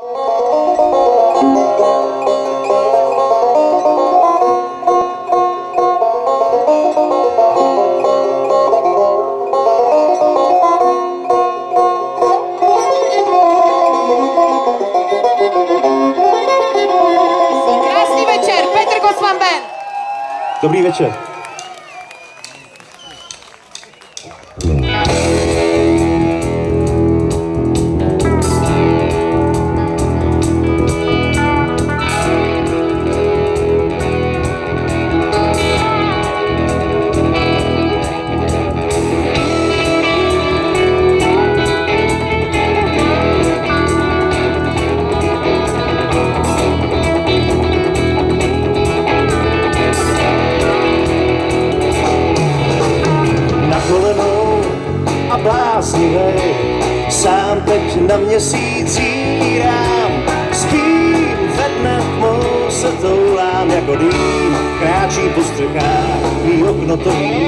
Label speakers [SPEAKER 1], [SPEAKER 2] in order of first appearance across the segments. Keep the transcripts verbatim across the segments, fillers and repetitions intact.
[SPEAKER 1] Krásný večer, Petr Kosman Band.
[SPEAKER 2] Dobrý večer.
[SPEAKER 3] bláznivej, sám teď na měsíc zírám, spím ve dne tmou se toulám jako dým, kráčí po střechách, mý okno to ví.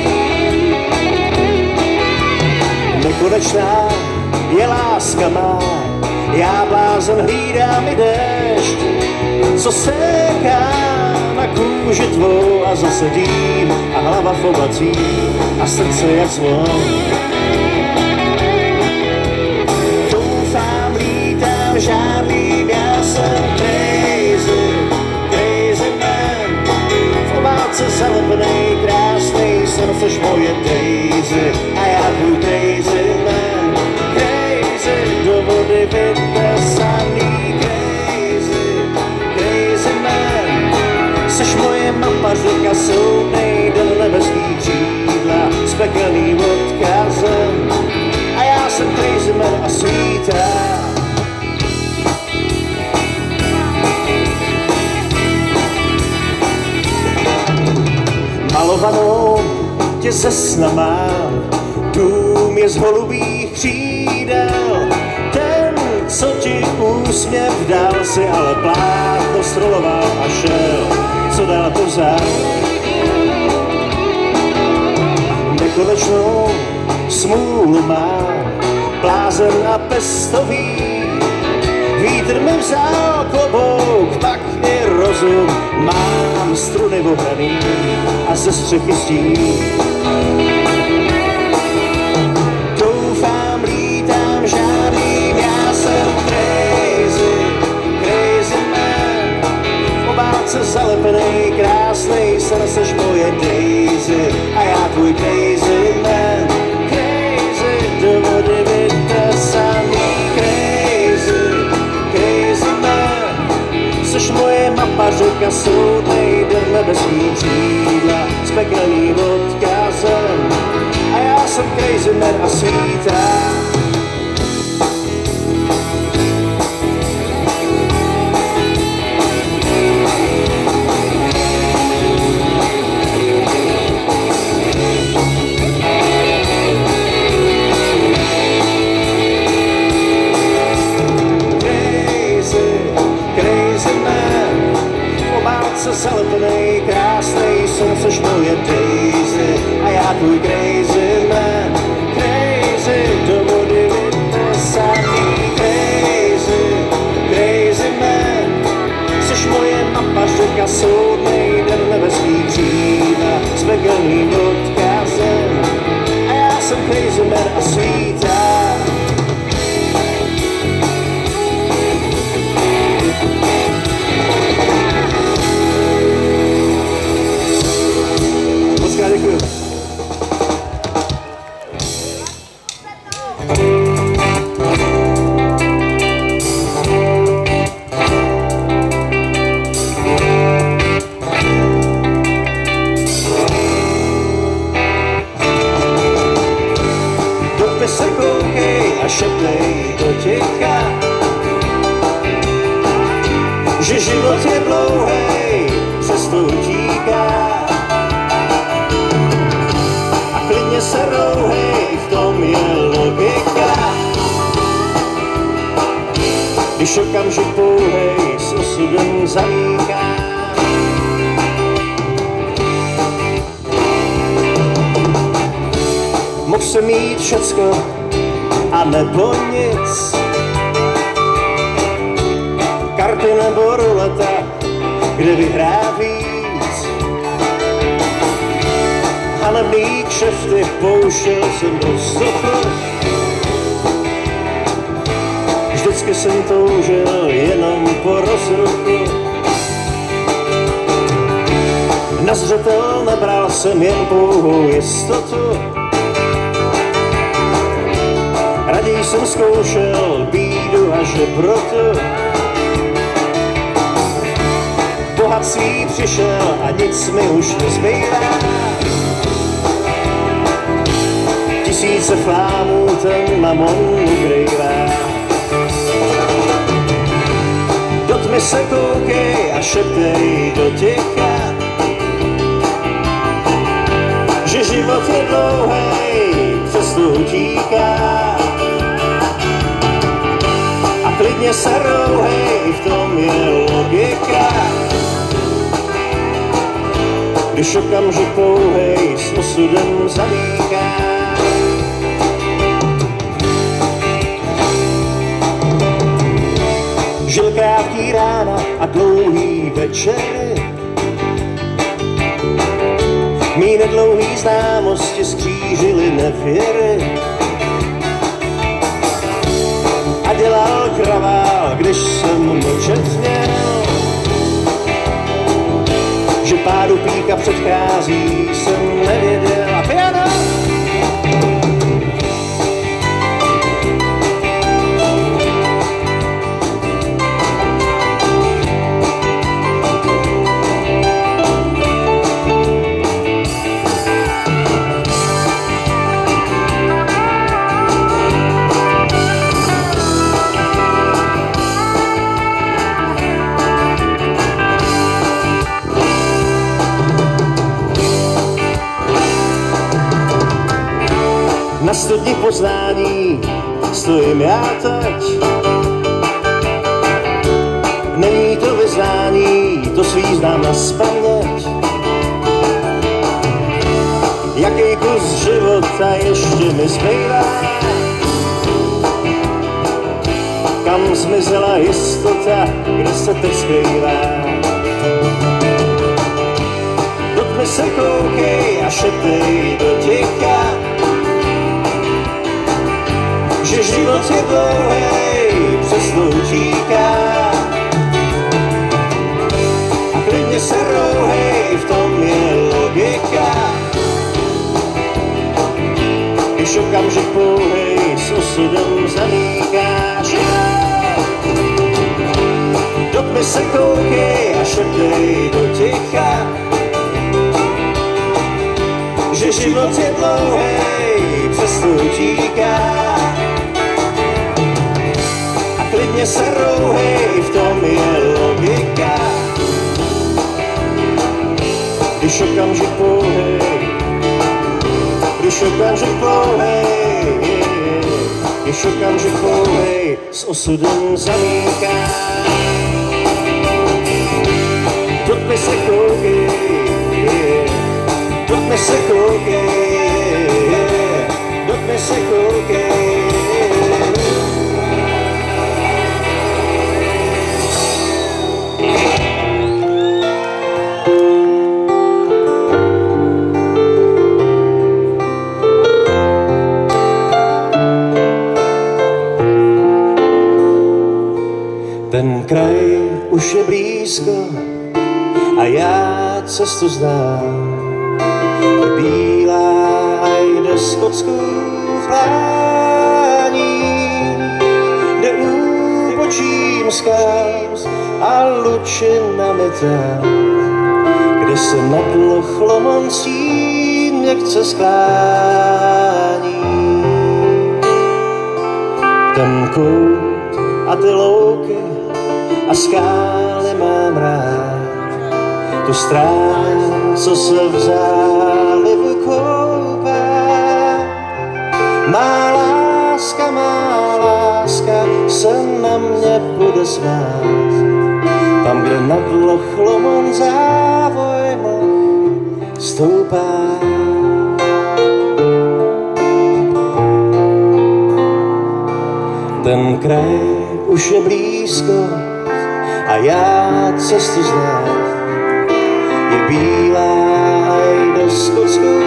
[SPEAKER 3] Nekonečná je láska má, já blázen hlídám i déšť, co séká na kůži tvou a zase dým a hlava v oblacích a srdce jak zvon. Doufám, lítám, žádným, já jsem crazy, crazy man. V obálce zalepenej, krásnej sen, seš moje Daisy a já tvůj crazy man. Crazy, do vody vytesaný, crazy, crazy man. Seš moje mapa, řeka soudnej, do nebeských křídla, s pekelným odkazem. A já jsem crazy man a svítám. Malovanou tě ze sna mám, dům je z holubých křídel. Ten, co ti úsměv dal, si ale plátno stroloval a šel, co dál pozad. Nekonečnou smůlu mám, blázen a pestový. Vítr mi vzal klobouk, pak i rozum, mám struny ohraný a ze střechy stín. Doufám, lítám, žádným, já jsem crazy, crazy man. V obálce zalepenej, krásnej sen, seš moje Daisy a já tvůj crazy man. Crazy, do vody vytesaný, crazy, crazy man. Seš moje mapa, řeka soudnej, do nebeský křídla, s pekelným odkazem. A já jsem crazy man a svítám. Zalepenej, krásnej sen, seš moje Daisy a já tvůj crazy man. Crazy, do vody vytesaný, crazy, crazy man. Seš moje mapa, řeka soudnej, den nebeský křídla, s pekelným odkazem. A já jsem crazy man a svítám. Děkuji. Dopis se koukej a šepnej do ticha, že život je dlouhej, přesto utíká. Klidně se rouhej, v tom je logika. Když okamžik pouhej s osudem zamíká. Mohl jsem mít všecko a nebo nic. karty nebo ruleta, kde vyhrá víc. Hanebný kšefty pouštěl jsem do vzduchu. Vždycky jsem toužil jenom po rozruchu. Na zřetel nebral jsem jen pouhou jistotu. Raději jsem zkoušel bídu a žebrotu. Bohatství přišel a nic mi už nezbývá. Tisíce flámů ten mamon ukrývá. Do tmy se koukej a šeptej do ticha, že život je dlouhej, přesto utíká. A klidně se rouhej, v tom je logika. Když okamžik pouhej s osudem zamíká. Žil krátký rána a dlouhý večery. Mí nedlouhý známosti skřížily nevěry. A dělal kravál, když jsem mlčet měl. Že pádu píka předchází, jsem nevěděl. A piano! Na studni poznání stojím já teď. Není to vyznání, to svý znám nazpaměť. Jaký kus života ještě mi zbývá? Kam zmizela jistota, kde se teď skrývá? Do tmy se koukej a šeptej do ticha, že život je dlouhej, přesto utíká. A klidně se rouhej, v tom je logika. Když okamžik pouhej s osudem zamíkáš. Do tmy se koukej a šeptej do ticha, že život je dlouhej, přesto utíká. Klidně se rouhej, v tom je logika. Když okamžik pouhej, když okamžik pouhej, když okamžik pouhej s osudem zamíká. Do tmy se koukej, do tmy se koukej, do tmy se koukej. Ten kraj už je blízko a já cestu znám. Bílá jde z Skotskou plání, kde úbočím skal a lučina metá, kde se nad Lochlomoncí měkce sklání. Ten kout a ty louky a skály mám rád, tu stráň, co se v zálivu koupá. Má láska, má láska se na mě bude smát, tam, kde nad Lochlomon závoj moh stoupá. Ten kraj už je blízko a já cestu znám. Je bílá i do skotskou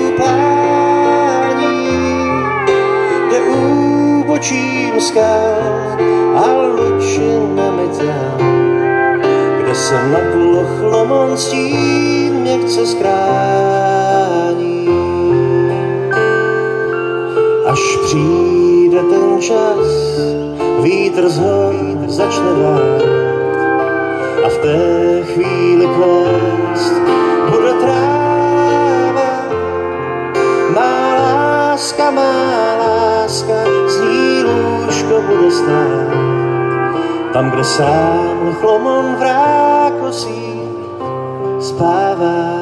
[SPEAKER 3] plání, kde úbočím skál a lučinami trám, kde se nad Lochlomonstí mě chce skrání. Až přijde ten čas, vítr z hor začne vát a v té chvíli kvést bude tráva. Má láska, má láska, z ní lůžko bude stát, tam, kde sám Lochlomon v Rákosích spává.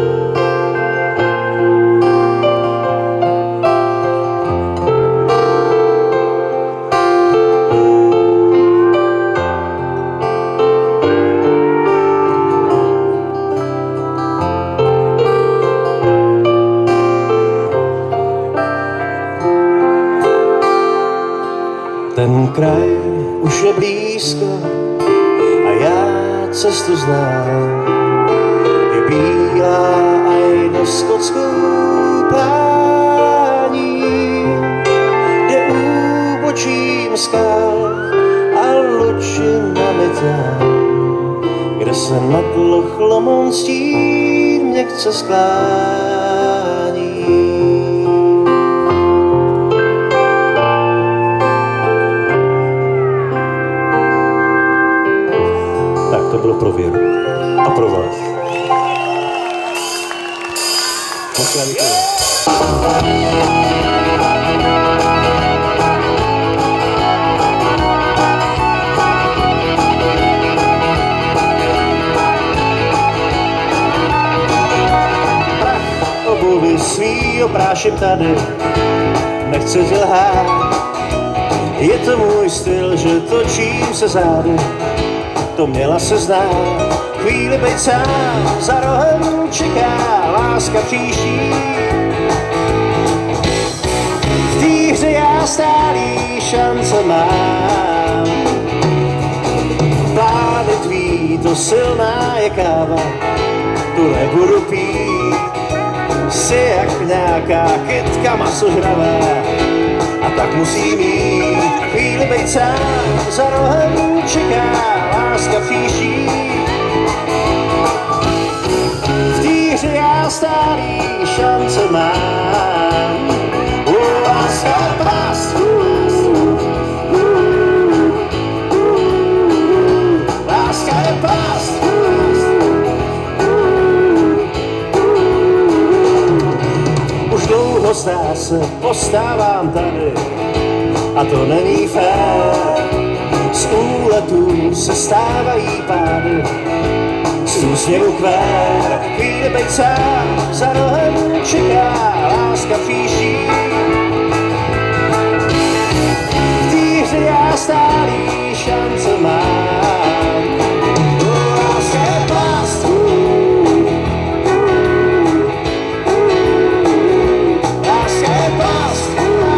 [SPEAKER 3] Ten kraj už je blízko a já cestu znám. Je bílá aj do skotskou plání, kde úbočím skal a lučinami tam, kde se nad Lochlomonstí mě chce sklání. To bylo pro Věru a pro vás. Moc krát děkuji. Prach obuvy svý opráším tady, nechci tě lhát. Je to můj styl, že točím se zády, to měla se znát. Chvíli bejt sám, za rohem čeká láska příští. V té hře já stálý šance mám. Plány tvý, to silná je káva, tu nebudu pít. Jsi jak nějaká kytka masožravá a tak musím jít. Chvíli bejt sám, za rohem čeká láska příští. V té hře já stálý šance mám. U láska je past, láska je past. Už dlouho zdá se, postávám tady a to není fér. Z úletů se stávají pády, z úsměvu kvér. Chvíli bejt sám, za rohem čeká láska příští. V té hře já stálý šance mám. Láska je past, láska je past.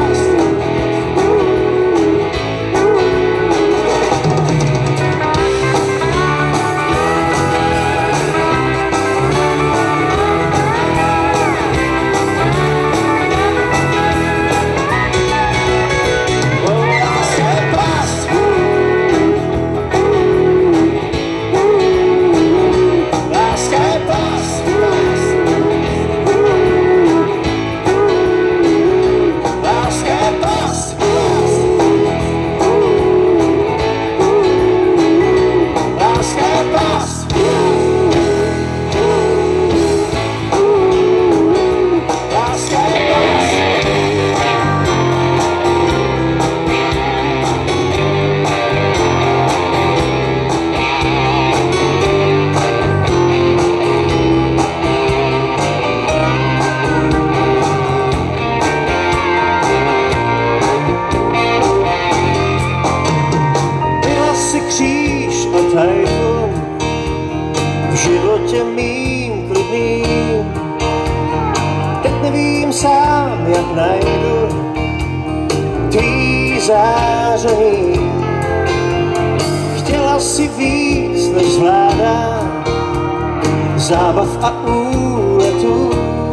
[SPEAKER 3] V životě mým klidným, teď nevím sám, jak najdu tvý záření. Chtěla asi víc než zvládám zábav a úletů.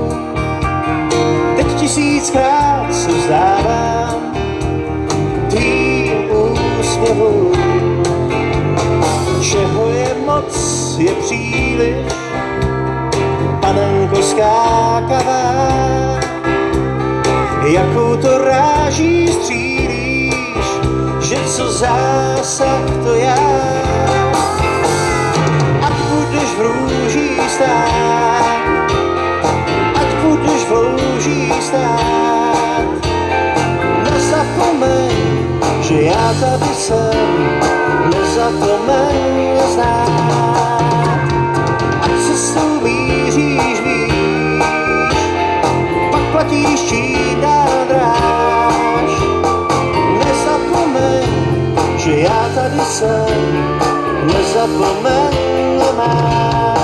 [SPEAKER 3] Teď tisíckrát se vzdávám tvým úsměvů. Čeho je moc, je příliš, panenko skákavá, jakou to ráží střílíš, že co zásah to já. Ať budeš v růžích stát, ať budeš v loužích stát, nezapomeň, že já tady jsem, nezapomeň mě znát. Ať cestou míříš výš, pak platíš číná dráž. Nezapomeň, že já tady jsem, nezapomeň mě máš.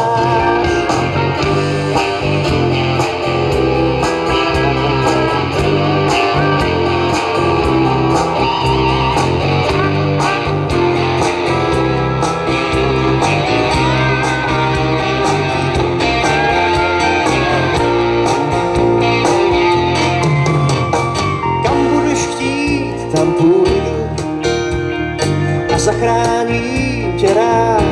[SPEAKER 3] Tam půjdu a zachráním tě rád.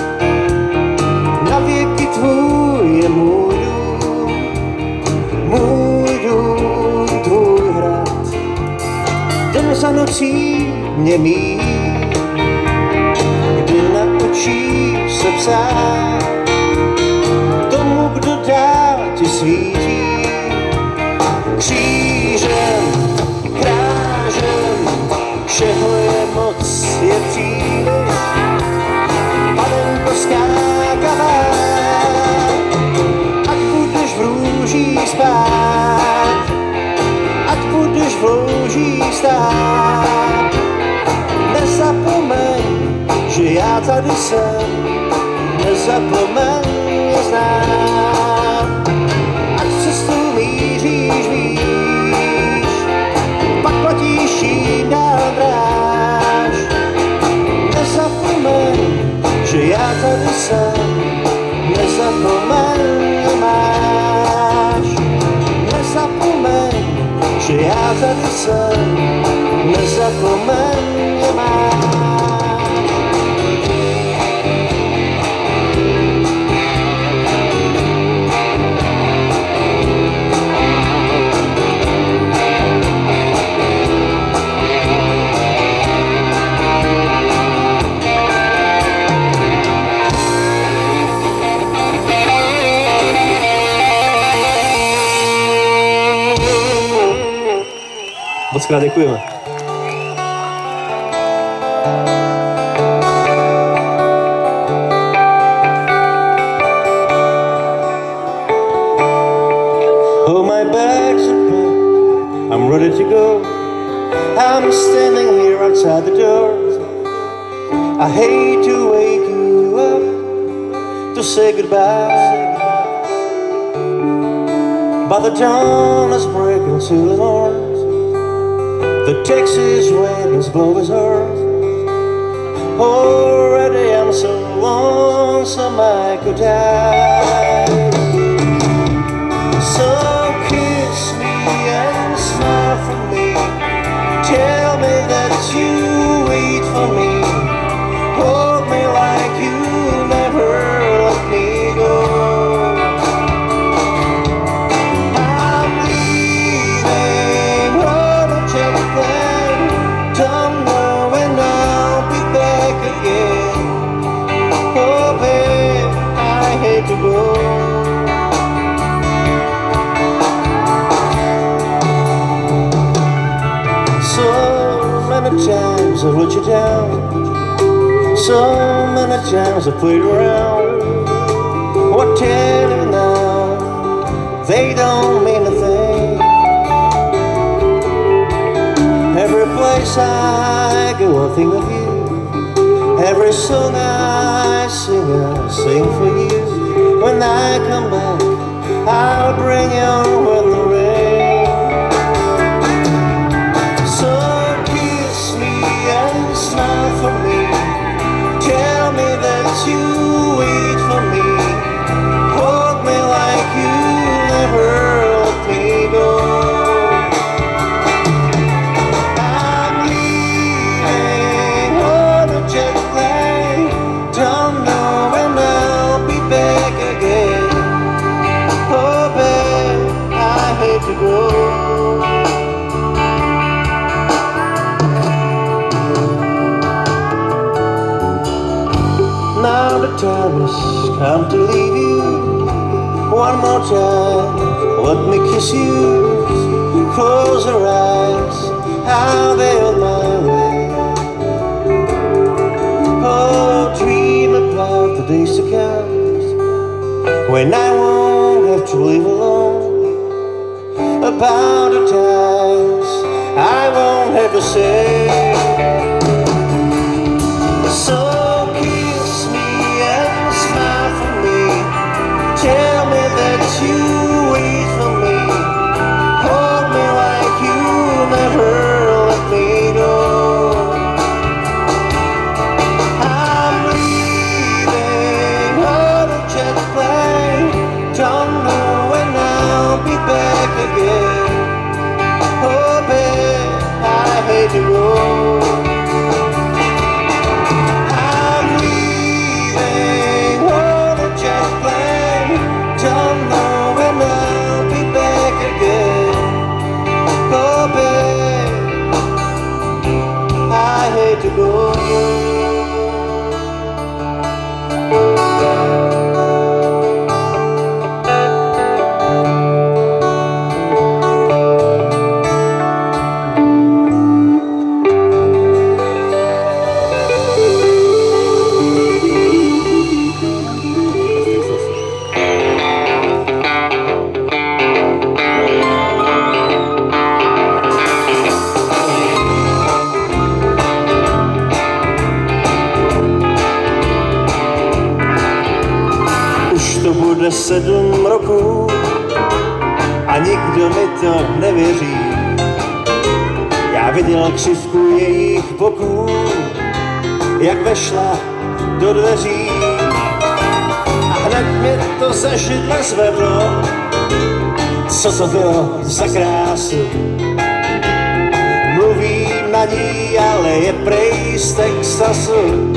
[SPEAKER 3] Na věky tvůj je můj dům, můj dům, tvůj hrad. Den za nocí mě míjí, kdy na očích se psát tomu, kdo dál ti svítí křížem. Čeho je moc, je příliš, panenko skákavá. Ať budeš v růžích spát, ať budeš v loužích stát, nezapomeň, že já tady jsem, nezapomeň mě znát. Ať cestou míříš výš, pak platíš jiná dráž. Nezapomeň, že já tady jsem, nezapomeň mě máš. Nezapomeň, že já tady jsem, nezapomeň mě máš.
[SPEAKER 2] Moc krát děkujeme.
[SPEAKER 3] Oh, my bags are packed, I'm ready to go. I'm standing here outside the door. I hate to wake you up to say goodbye, but the dawn is breaking to the north. The Texas winds blow his heart. Already I'm so lonesome I could die. So kiss me and smile for me. Tell me that you wait for me. Hold me like you never let me go. To go. So many times I've let you down, so many times I've played around. What tell you now, they don't mean a thing. Every place I go I think of you, every song I sing I sing for you. When I come back, I'll bring you with the rain. So kiss me and smile for me. Tell Now the time has come to leave you. One more time, let me kiss you. Close your eyes, how they on my way. Oh, dream about the days to come, when I won't have to live alone. About the times I won't have to say. So kiss me and smile for me. Tell me that you wait for me. Hold me like you never let me go. I'm leaving on a jet plane. Don't know when I'll be back again. Oh babe, I hate to go. To go. To bude sedm roků a nikdo mi to nevěří. Já viděl křivku jejich boků, jak vešla do dveří. A hned mě to za židle zvedlo, co to bylo za krásu. Mluvím na ní, ale je prej z Texasu.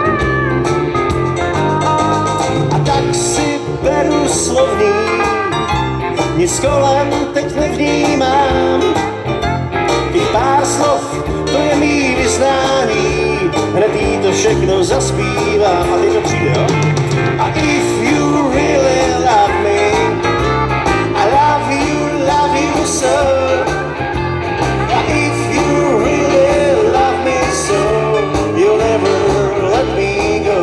[SPEAKER 3] Tak si beru slovní, nic kolem teď nevnímám. Těch pár slov, to je mý vyznání, hned jí to všechno zaspívám. A teď to přijde, jo? A if you really love me, I love you, love you so. A if you really love me so, you'll never let me go.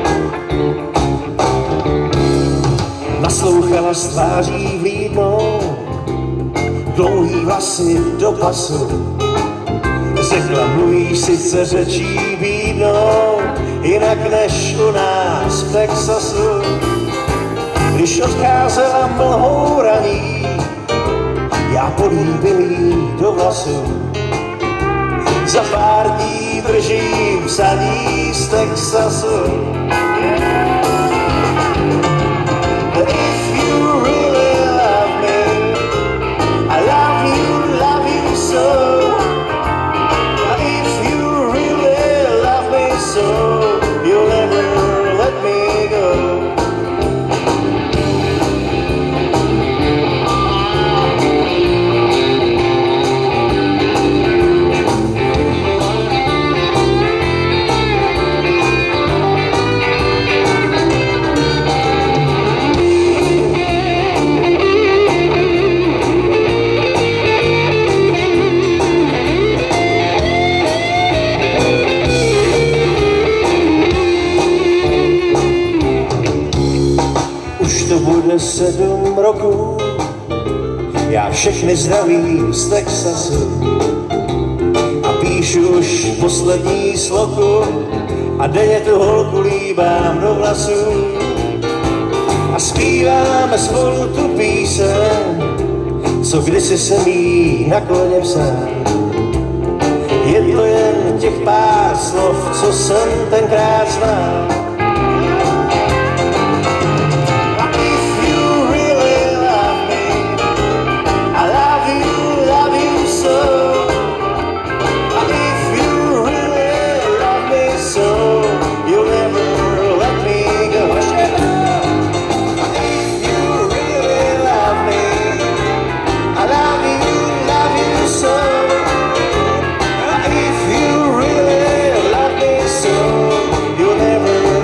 [SPEAKER 3] Naslouchala s tváří vlídnou, dlouhý vlasy do pasu. Řekla, mluvíš sice řečí bídnou, jinak než u nás v Texasu. Když odcházela mlhou raní, já políbil jí do vlasu. Za pár dní držím psaní z Texasu. To bude sedm roků, já všechny zdravím z Texasu a píšu už poslední sloku a denně tu holku líbám do vlasů a zpíváme spolu tu píseň, co kdysi jsem jí na koně psal. Je to jen těch pár slov, co jsem tenkrát znal. You'll never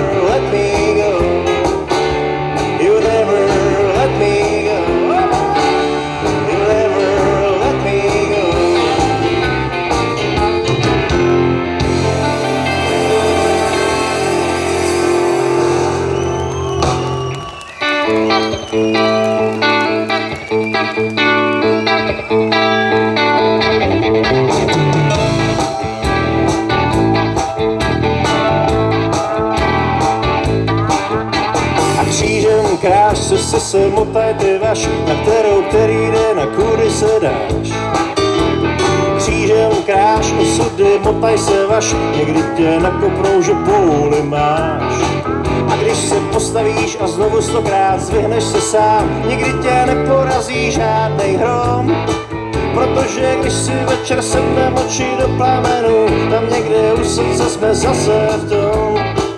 [SPEAKER 3] si se motaj ty vaš, na kterou který jde, na kudy se dáš. Křížem kráš osudy, motaj se vaš, někdy tě nakopnou, že půli máš. A když se postavíš a znovu stokrát zvyhneš se sám, nikdy tě neporazí žádnej hrom. Protože když si večer sedneme oči do plamenu, tam někde u srdce jsme zase v tom.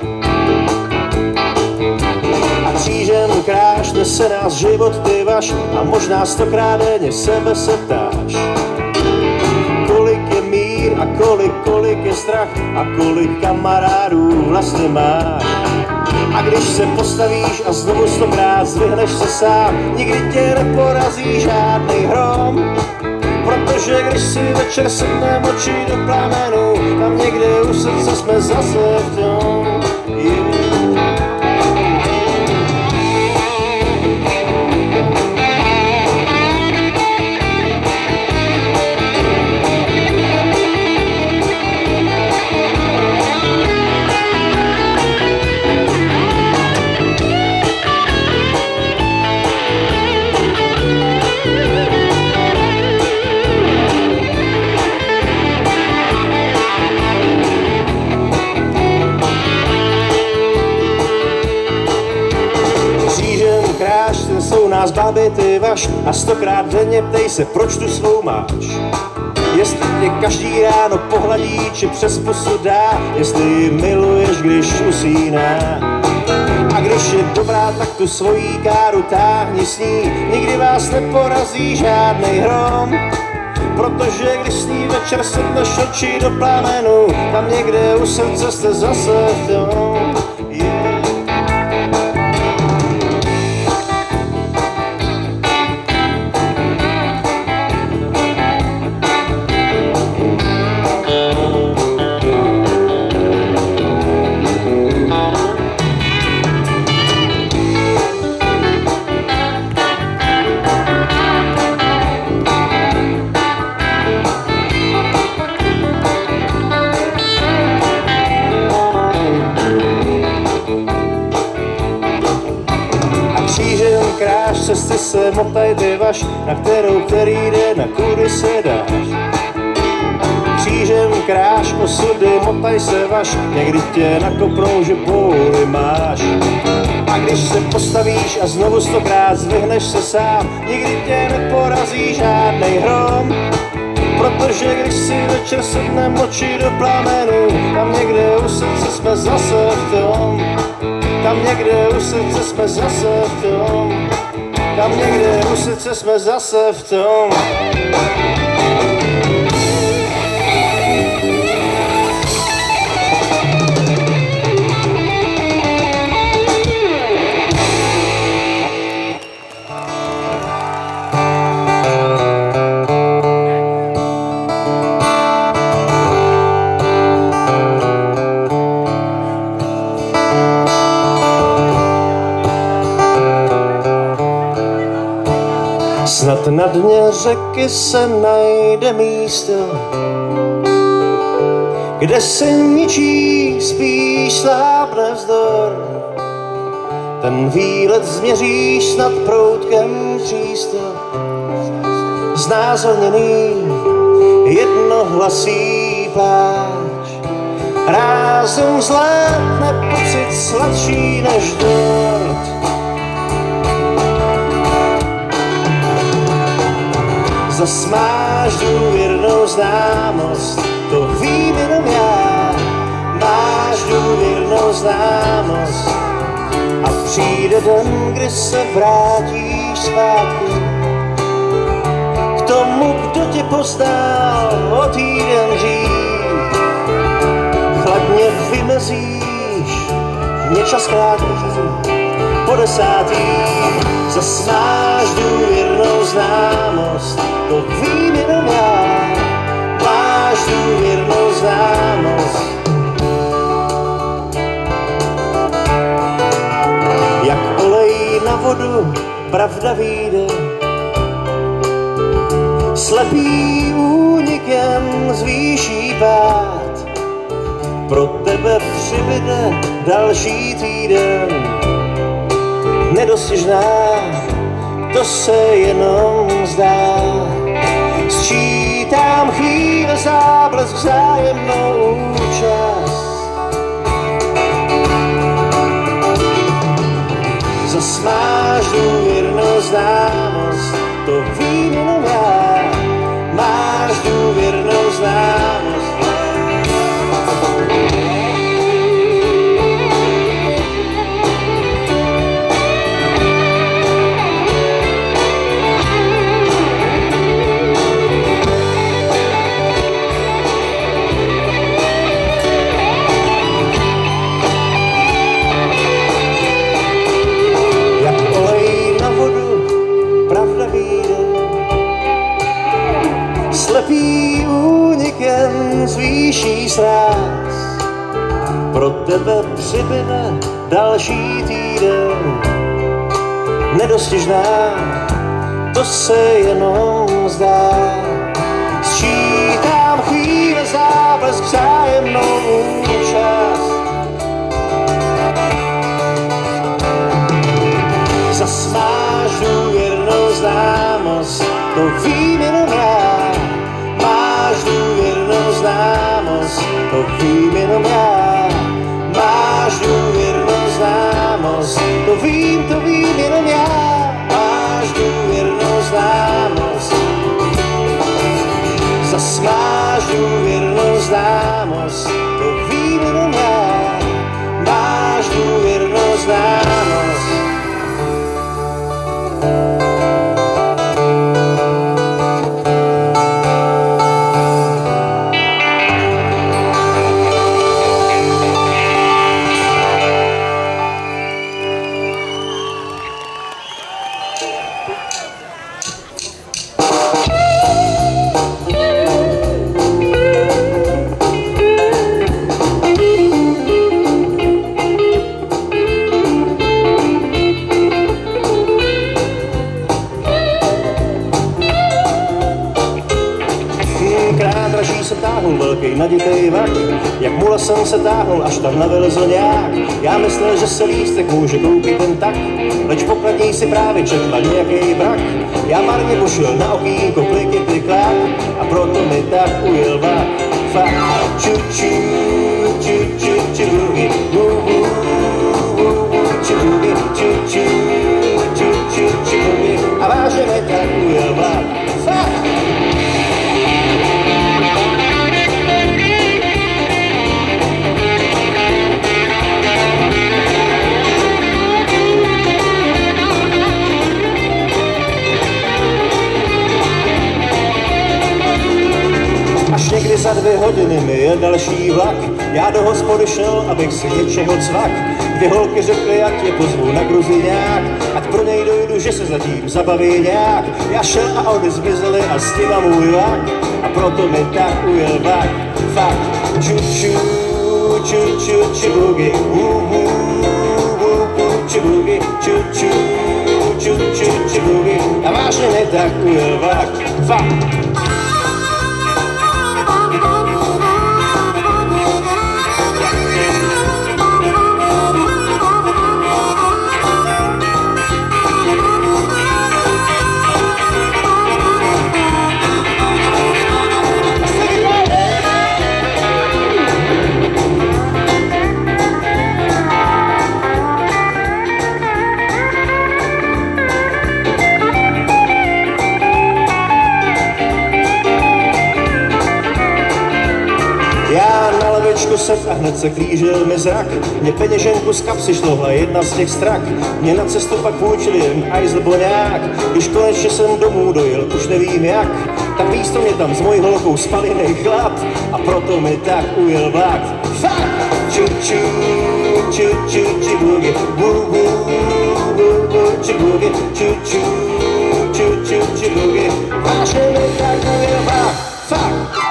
[SPEAKER 3] A křížem kráš, nese nás život ty vaš, a možná stokrát denně sebe se ptáš. Kolik je mír a kolik, kolik je strach a kolik kamarádů vlastně máš. A když se postavíš a znovu stokrát zdvihneš se sám, nikdy tě neporazí žádnej hrom. Protože když si večer sedneme oči do plamenu, tam někde u srdce jsme zase v tom. Yeah. Jsou nás báby ty vaš a stokrát denně ptej se, proč tu svou máš. Jestli tě každý ráno pohladí, či přes pusu dá, jestli ji miluješ, když usíná. A když je dobrá, tak tu svojí káru táhni s ní, nikdy vás neporazí žádnej hrom. Protože když s ní večer sedneš oči do plamenu, tam někde u srdce jste zase v tom. Yeah. Kráš, cesty se motaj ty vaš, na kterou který jde, na kudy se dáš. Křížem kráš osudy, motaj se vaš, někdy tě nakopnou, že půli máš. A když se postavíš a znovu stokrát zvyhneš se sám, nikdy tě neporazí žádnej hrom. Protože když si večer sedneme oči do plamenu, tam někde u srdce jsme zase v tom. Tam někde u srdce jsme zase v tom. Tam někde u srdce jsme zase v tom. Snad na dně řeky se najde místo, kde se ničí spíš slábne vzdor. Ten výlet změříš snad proutkem třísto, znázorněný jednohlasý pláč. Rázem zlétne pocit sladší než dort. Zas máš důvěrnou známost, to vím jenom já. Máš důvěrnou známost a přijde den, kdy se vrátíš zpátky k tomu, kdo tě poznal o týden dřív. Chladně vymezíš, mě čas krátí po desátý. Zas máš důvěrnou známost, to vím jenom já. Máš důvěrnou známost. Jak olej na vodu, pravda vyjde. Slepý únikem zvýší pád. Pro tebe přibyde další týden. nedostižná, to se jenom zdá. Sčítám chvíle záblesk, vzájemnou účast. Zas máš důvěrnou známost, to vím jenom já. Máš důvěrnou známost. Slepý únikem zvýší sráz, pro tebe přibyde další týden. Nedostižná, to se jenom zdá. Sčítám chvíle záblesk, vzájemnou účast. Zas máš důvěrnou známost, to vím jenom já. Máš důvěrnou známost, to vím jenom já. Máš důvěrnou známost, to vím, to vím jenom já. Máš důvěrnou známost, zas máš důvěrnou známost, to vím jenom já. Máš důvěrnou známost. Jsem táhnul velký naditej vak, jak mula jsem se táhnul, až tam navylezl nějak. Já myslel, že se lístek může koupit jen tak, leč pokladní si právě četla nějaký brak. Já marně pošel na okýnko klikity klák, a proto mi tak ujel vlak. Fakt, ču ču, ču ču ču bugi, bu bu, bu bu, ču bugi, ču ču, ču ču ču bugi, a vážně mi tak ujel vlak. Fakt. Někdy za dvě hodiny mi je další vlak. Já do hospody šel, abych si něčeho cvak. Dvě holky řekly, ať je pozvu na gruziňák, ať pro něj dojdu, že se zatím zabaví nějak. Já šel a oni zmizeli a s nima můj vlak, a proto mi tak ujel vlak. Fakt, ču ču, ču ču ču bugi, bu bu, bu bu, ču bugi, ču ču, ču ču ču bugi, a vážně mi tak ujel vlak. Fakt. Set a hned se klížil mi zrak. Mě peněženku z kapsy šlohla jedna z těch strak. Mě na cestu pak půjčil jen ajzlboňák. Když konečně jsem domů dojel, už nevím jak, tak místo mě tam s mojí holkou spal jiný chlap, a proto mi tak ujel vlak. Fakt! Ču ču, ču ču ču bugi, bu bu, bu bu, ču bugi, ču ču, ču ču ču bugi, vážně mi tak ujel vlak. Fakt!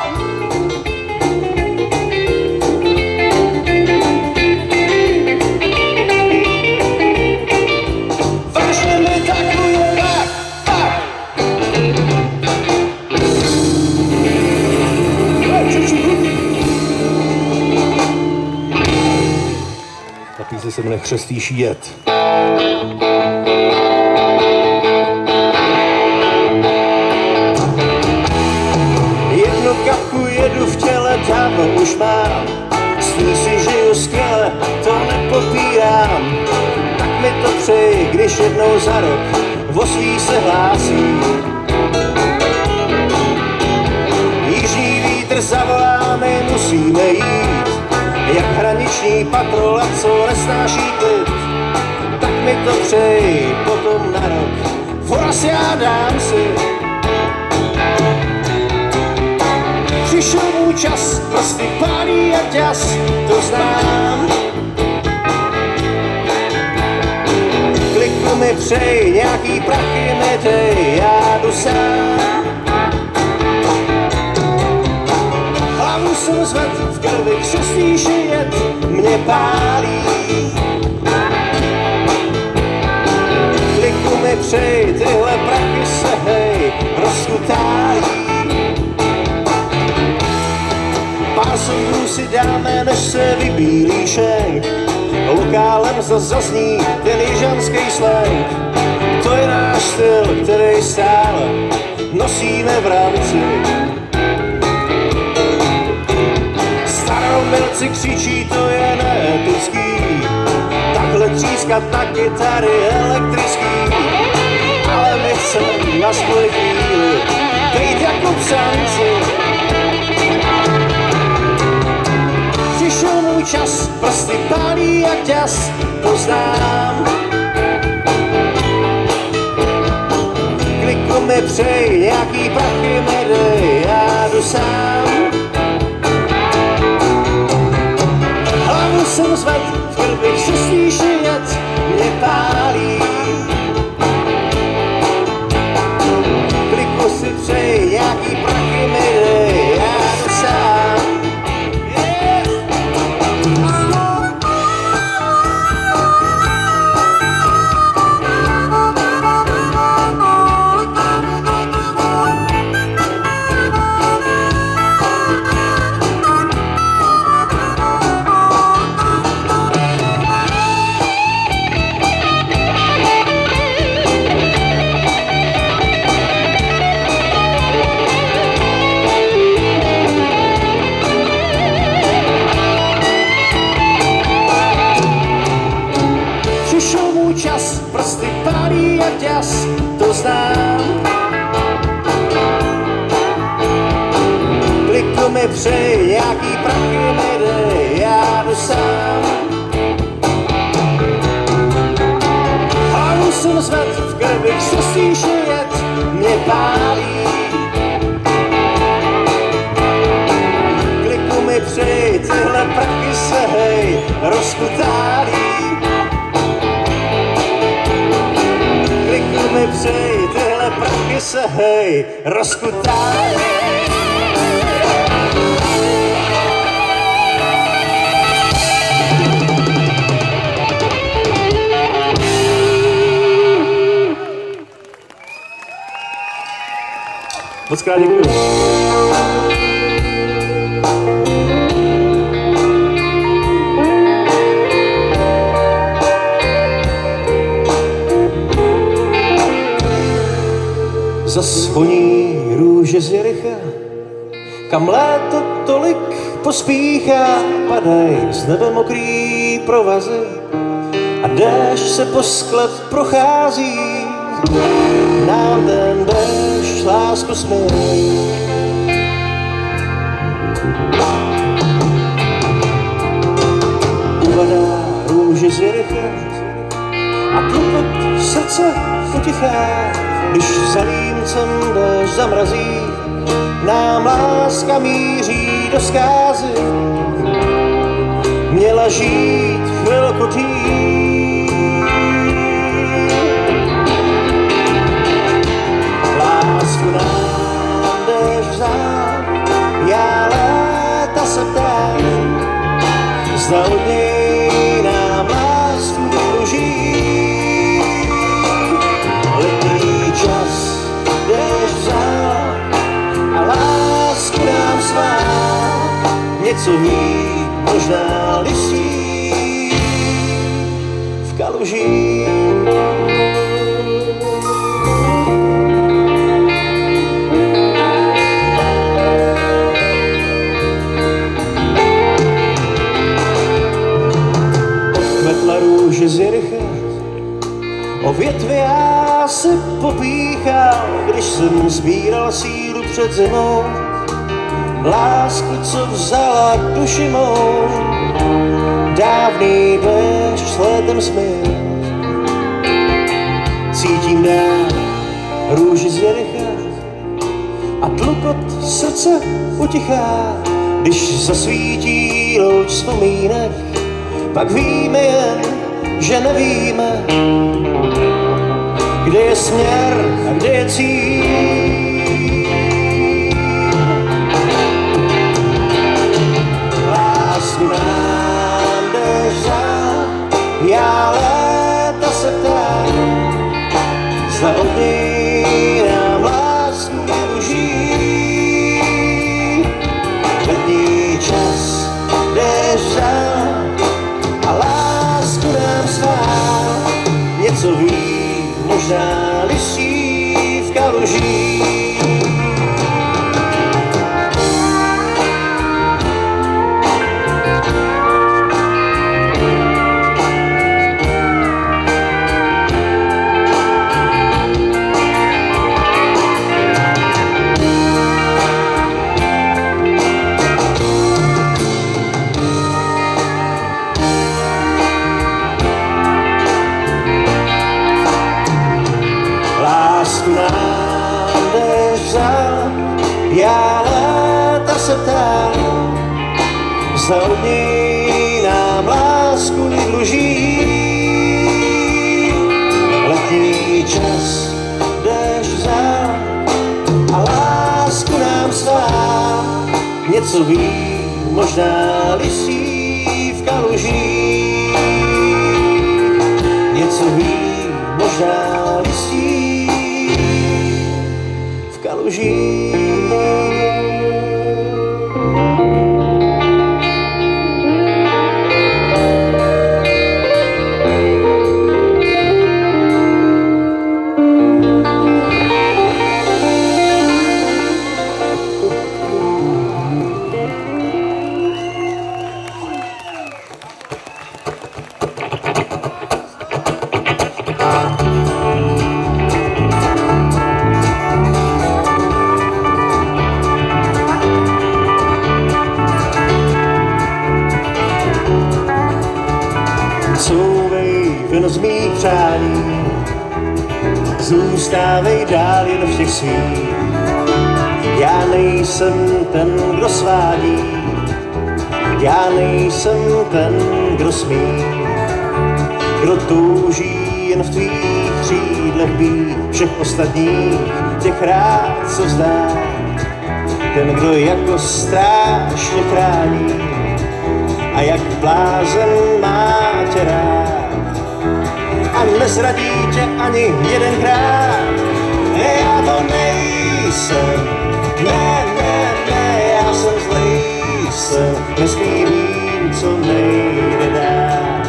[SPEAKER 3] Ta píseň se jmenuje Křestýš jet. bědu v těle dávno už mám. S ní si žiju skvěle, to nepopírám. Tak mi to přeji, když jednou za rok o svý se hlásí. Jižní vítr zavolá, my musíme jít, jak hraniční patrola, co nesnáší klid. Tak mi to přeji, potom na rok voraz já dám si. Přišel můj čas, prsty pálí jak jas, to znám. Kliku mi přej, nějaký prachy mi dej, já jdu sám. Hlavu jsem zved, v krvi křestýši jet, mě pálí. Kliku mi přej, tyhle prachy se hej, rozkutálí. Pár soudů si dáme, než se vybílí šenk. Lokálem zazní ten jižanský slang. To je náš styl, který stále nosíme v rámci. Staromilci křičí, to je neetický. Takhle třískat na kytary elektrický. Ale my chceme na svůj chvíli bejt jako psanci. Přišel můj čas, prsty pálí jak ťas, to znám. Kliku mi přej, nějaký prachy mi dej, já jdu sám. Hlavu jsem zved, v krvi se slyší jet, mě pálí. Kliku si přej, nějaký prachy mi dej, já jdu sám. Čas, prsty pálí jak jas, to znám. Kliku mi přej, nějaký prachy mi dej, já jdu sám. Hlavu jsem zved, v krvi křestýši jet, mě pálí. Kliku mi přej, tyhle prachy se hej, rozkutálí. Kliku mi přej, tyhle prachy se hej, rozkutálí.
[SPEAKER 2] Moc krát děkuji.
[SPEAKER 3] Zazvoní růže z Jericha, kam léto tolik pospíchá. Padaj z nebe mokrý provazy a déšť se po sklep prochází. Nám ten déšť lásku směj. Uvadá růže z Jericha a tlupot srdce potichá. Když za límcem déšť zamrazí, nám láska míří do zkázy. Měla žít chvilku tý. Lásku nám déšť vzal, já léta se ptám, zda od něj nám lásku dluží. Čas déšť vzal a lásku nám svá, něco v ní možná lisí v kaluží. na růži z Jericha, o větvi já se popíchal, když jsem sbíral sílu před zimou, lásku, co vzala duši mou, dávný déšť s létem smyl. Cítím dál růži z Jericha a tlukot srdce utichá, když zasvítí louč vzpomínek, pak víme jen, že nevíme, kde je směr a kde je cíl. Lásku nám jdeš za, já léta se ptám, zda od něj nám lásku využít. Letní čas jdeš za a lásku nám svá, něco ví, možná lisí v kalužích. Já léta se ptám, zda od něj nám lásku dluží. Letní čas jdeš vzal a lásku nám svá, něco ví, možná lisí v kalužích. Něco ví, možná lisí v kalužích. Z mých přání, zůstávej dál jen v těch svých. Já nejsem ten, kdo svádí, já nejsem ten, kdo smí, kdo touží jen v tvých křídlech být, všech ostatních těch rád se vzdá. Ten, kdo jako strážně chrání a jak blázen má tě rád. A nezradí tě ani jedenkrát. Já to nejsem, ne, ne, ne, já jsem zlej, jsem neslívím, co nejde dát.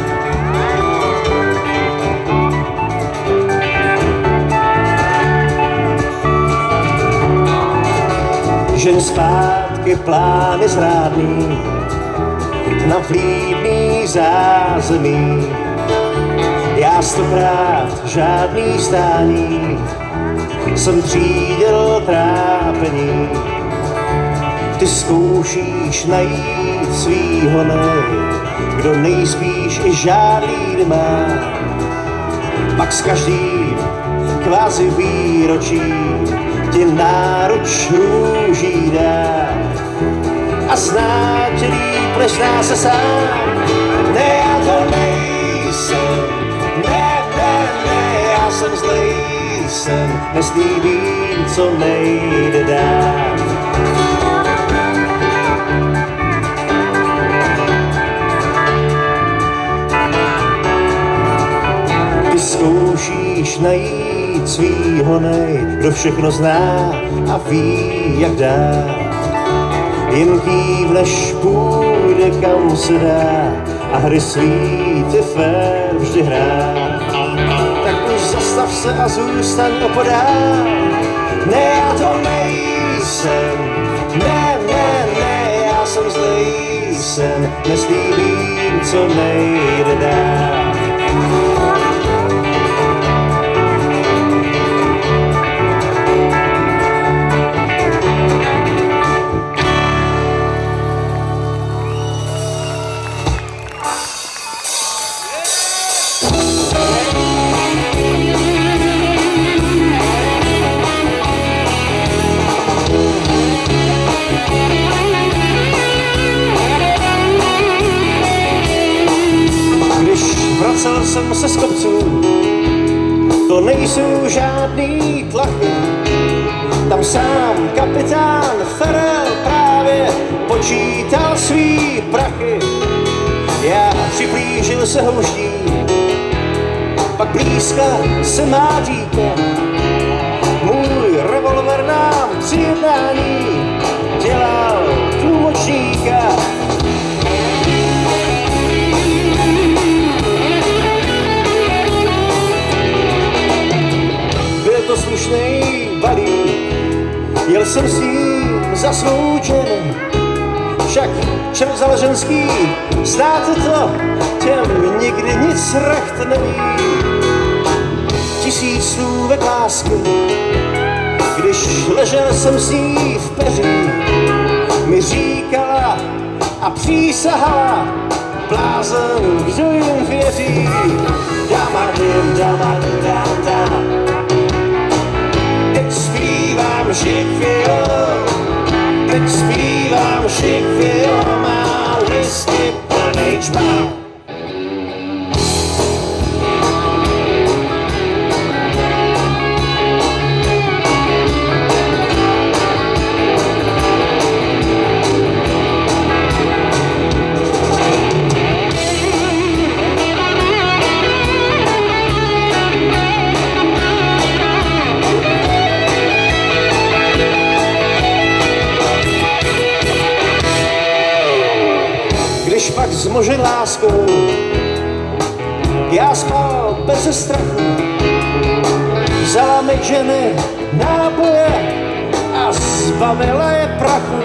[SPEAKER 3] Žen zpátky plány zrádný na vlídný zázemí. Já stokrát žádný stání jsem třídil trápení. Ty zkoušíš najít svýho nej, kdo nejspíš i žádný nemá. Pak s každým kvázi výročí ti náruč růží dá. A zná tě líp, než zná se sám. Ne, já to nejsem, ne, ne, ne, já jsem zlej, jsem neslíbím, co nejde dát. Ty zkoušíš najít svýho nej, kdo všechno zná a ví, jak dát. Jen kývneš, půjde kam se dá a hry svý ty fér vždy hrá. Tak už zastav se a zůstaň opodál. Ne, já to nejsem, ne, ne, ne, já jsem zlej, jsem neslíbím, co nejde dát. vracel jsem se z kopců, to nejsou žádný tlachy. Tam sám kapitán Ferel právě počítal svý prachy. Já přiblížil se houští, pak blízka se má dítě. Můj revolver nám při jednání dělal tlumočníka. Byl to slušnej balík, jel jsem s ním zasloučen. Však čert zaleženský, znáte to, těm nikdy nic recht neví. Tisíc slůvek lásky, když ležel jsem s ní v peří, mi říkala a přísahala, blázen, kdo jim věří. Dama, dim, dama, dam, dam. Teď zpívám živě, teď zpívám živě, má whisky plnej čmál. Když pak zmožen láskou, já spal bez strachu. Vzala mi ženy náboje a zbavila je prachu.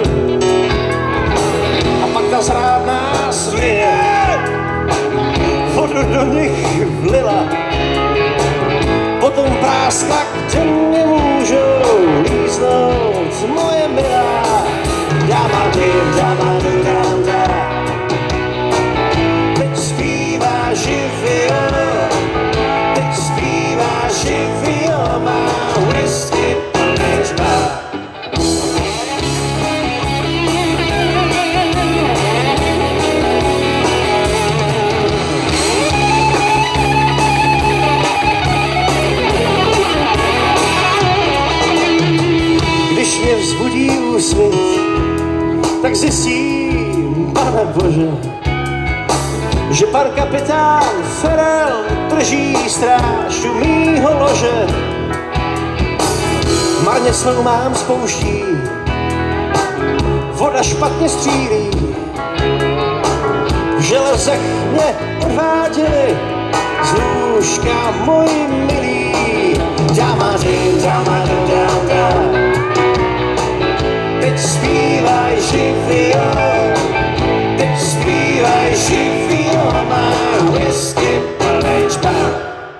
[SPEAKER 3] A pak ta zrádná svině vodu do nich vlila. Potom práskla, kde nemůžou líznout moje milá. Dama, dim, dama, dam, dam. Teď zpívá živio, má whisky plnej čmál. Když mě vzbudí úsvit, tak zjistím, Pane Bože, že pan kapitán Ferel drží stráž u mýho lože. Marně slou mám spouští, voda špatně střílí. V železech mě odváděli z lůžka moji milí. Dama, dim, dama, dam, dam. Teď zpívaj živio, teď zpívaj živio, má whisky plnej čmál.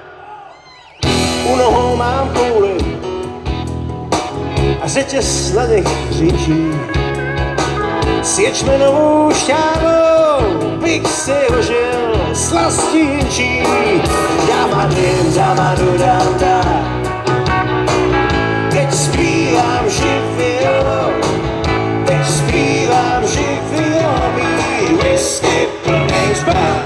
[SPEAKER 3] U nohou mám kouli a řetěz na nich říčí. S ječmenovou šťávou bych si ožil slastí jinčí. Dama, dim, dama, dam, dam. Teď zpívám živio, teď zpívám živio, mý whisky plnej čmál.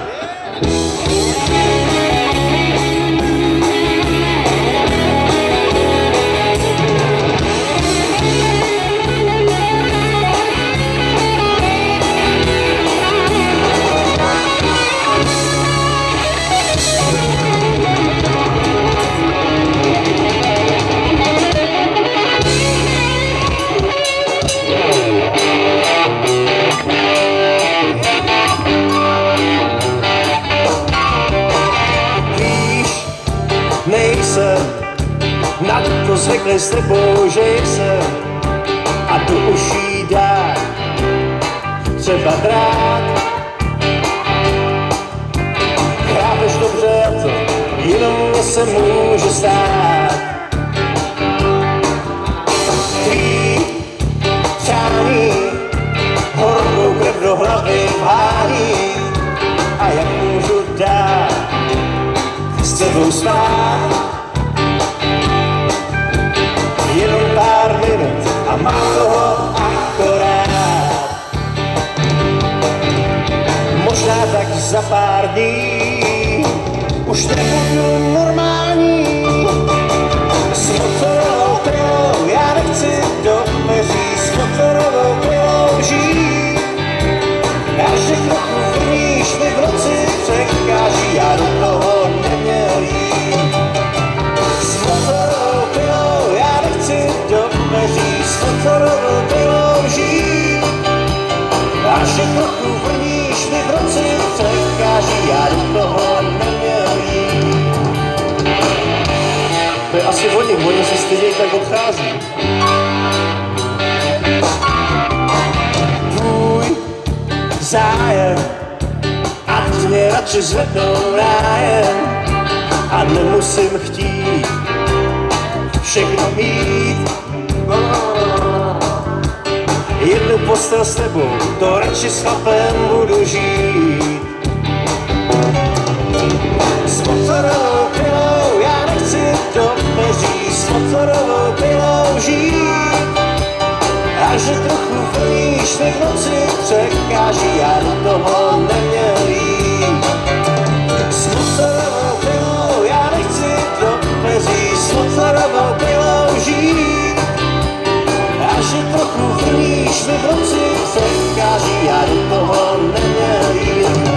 [SPEAKER 3] Na to zvykli s tebou, že jsem a do uší dát třeba drát. Chápeš dobře, a to jenom mě se může stát. Tvý přání horkou krev do hlavy vhání. A jak můžu dát s tebou spát? Jenom pár minut a mám toho akorát. Možná tak za pár dní
[SPEAKER 2] je asi o nich, oni se stejně tak odchází.
[SPEAKER 3] Tvůj zájem, ať mě radši zvednou rájem a nemusím chtít všechno mít. Jednu postel s tebou, to radši s chlapem budu žít. S motorovou pilou, já nechci do peří, s motorovou pilou žít. A že trochu vníš mi v noci překáží, já do toho neměl jít. S motorovou pilou, já nechci do peří, s motorovou pilou žít. A že trochu vníš mi v noci překáží, já do toho neměl jít.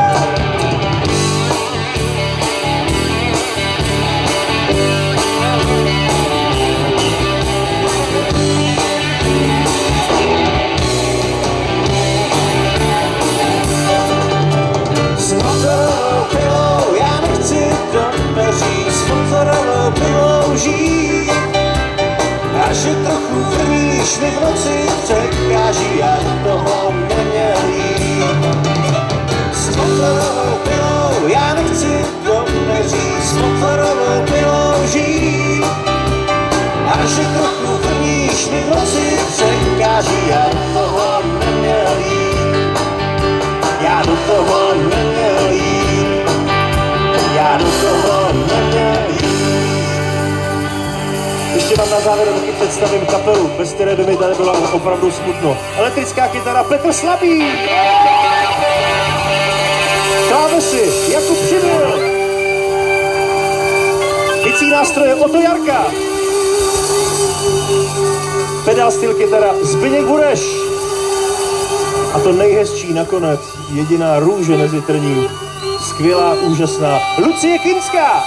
[SPEAKER 3] S motorovou pilou, já nechci do peří, s motorovou pilou žít. A že trochu vrníš mi v noci překáží, já do toho neměl jít. S motorovou pilou, já nechci do peří, s motorovou pilou žít. A že trochu vrníš mi v noci překáží, já do toho neměl jít. Já do toho neměl jít. Já do toho neměl jít.
[SPEAKER 2] Ještě vám na závěr taky představím kapelu, bez které by mi tady bylo opravdu smutno. Elektrická kytara Petr Slabý. Klávesy Jakub Přibyl. Bicí nástroje Oto Jarka. Pedál styl kytara Zbyněk Bureš. A to nejhezčí nakonec, jediná růže mezi trní, skvělá, úžasná Lucie Kinská.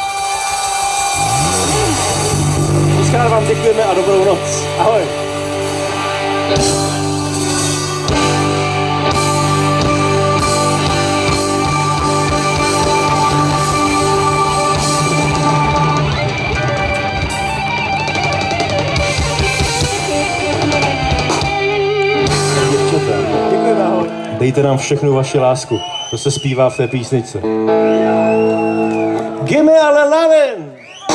[SPEAKER 2] Moc vám děkujeme a dobrou noc. Ahoj. Děkujeme, ahoj. Dejte nám všechnu vaši lásku. To se zpívá v té písničce. Gimme ale lovin'.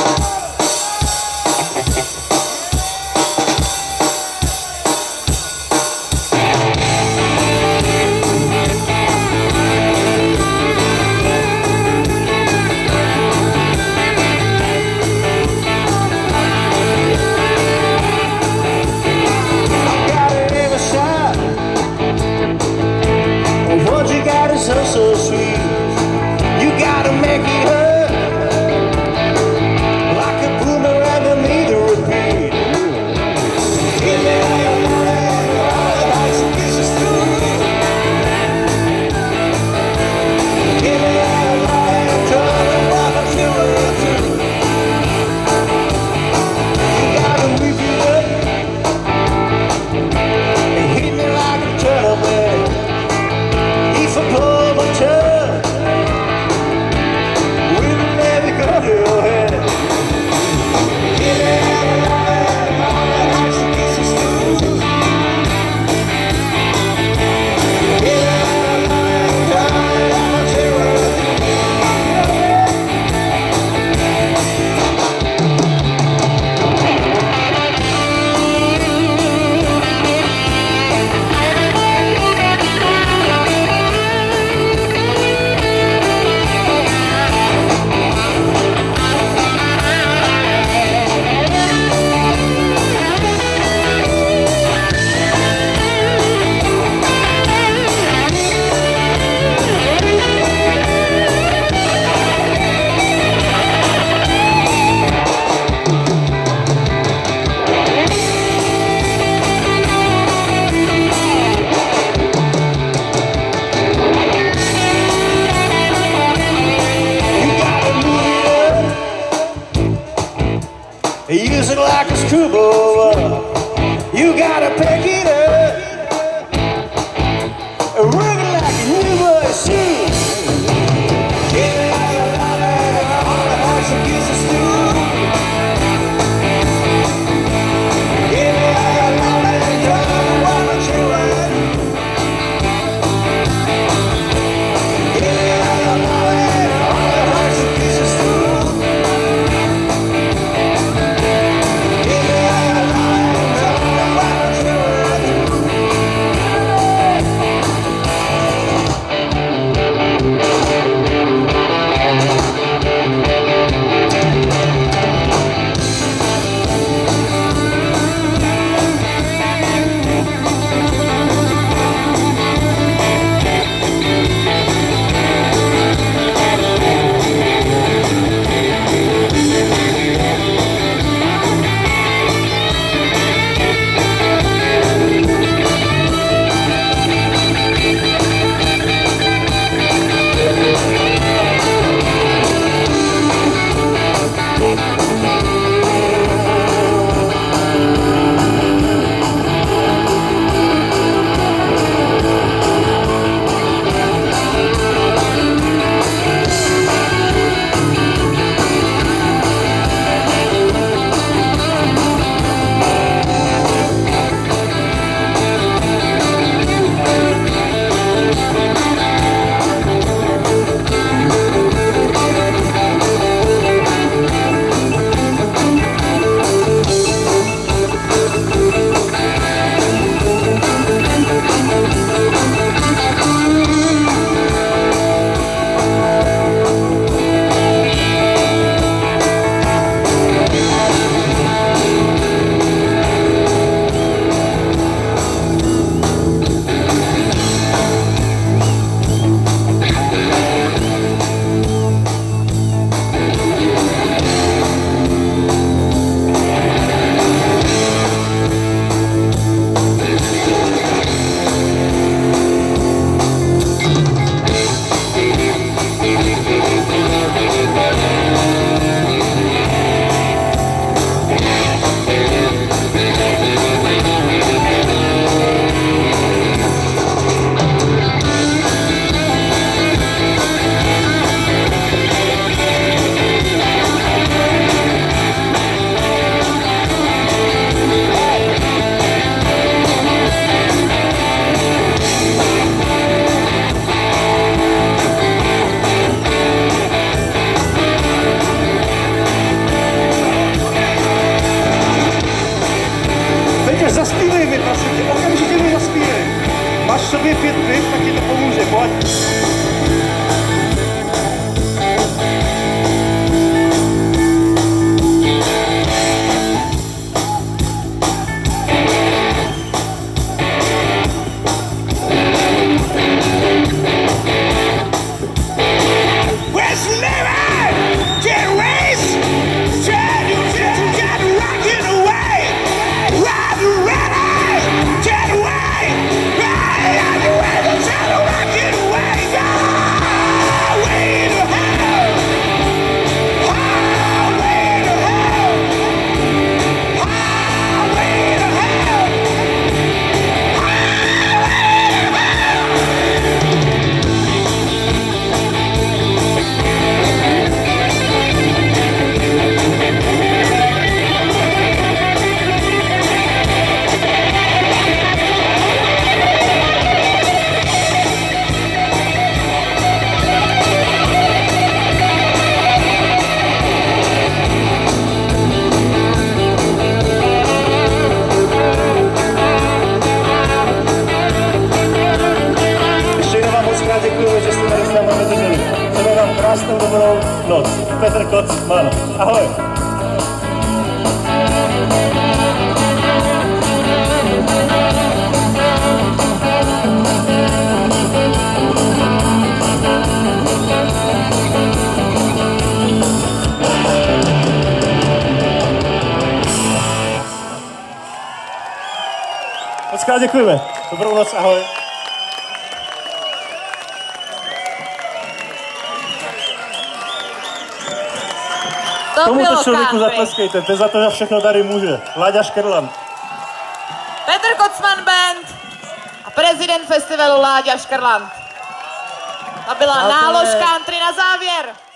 [SPEAKER 3] So sweet, you gotta make it hurt like a boomerang and need to repeat. Give me all your money, all the nights and kisses too. Give me all your money, come and walk up to her too. You gotta whip it up and hit me like a turtle man. If I pull my turn, we'll never go to your head. Give me all the love, all the hearts and kisses too. Give me all the money, darling, I'll tell you what to do. Use it like a screwball. You gotta pick it up, run it like a new boy shoe. Give me all your love and all the hearts and kisses too.
[SPEAKER 2] noc. Petr Kocman. Ahoj. Moc krát děkujeme. Dobrou noc, ahoj.
[SPEAKER 1] To
[SPEAKER 2] Tomuto
[SPEAKER 1] bylo
[SPEAKER 2] člověku
[SPEAKER 1] country.
[SPEAKER 2] zatleskejte, ten za to za všechno tady může. Láďa Škrland.
[SPEAKER 1] Petr Kocman Band a prezident festivalu Láďa Škrland. To byla nálož country na závěr.